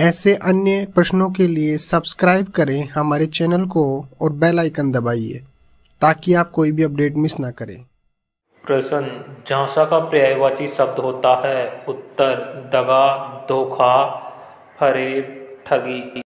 ऐसे अन्य प्रश्नों के लिए सब्सक्राइब करें हमारे चैनल को और बेल आइकन दबाइए ताकि आप कोई भी अपडेट मिस ना करें। प्रश्न, झांसा का पर्यायवाची शब्द होता है। उत्तर, दगा, धोखा, फरेब, ठगी।